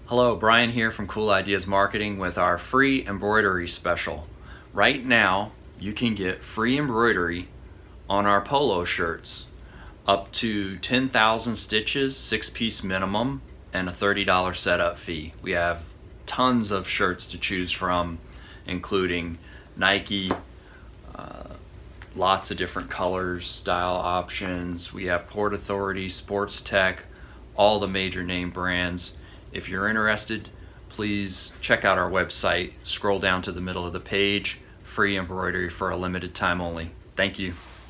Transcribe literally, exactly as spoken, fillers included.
Hello, Brian here from Cool Ideas Marketing with our free embroidery special. Right now, you can get free embroidery on our polo shirts, up to ten thousand stitches, six piece minimum, and a thirty dollar setup fee. We have tons of shirts to choose from, including Nike, uh, lots of different colors, style options. We have Port Authority, Sports Tech, all the major name brands. If you're interested, please check out our website. Scroll down to the middle of the page. Free embroidery for a limited time only. Thank you.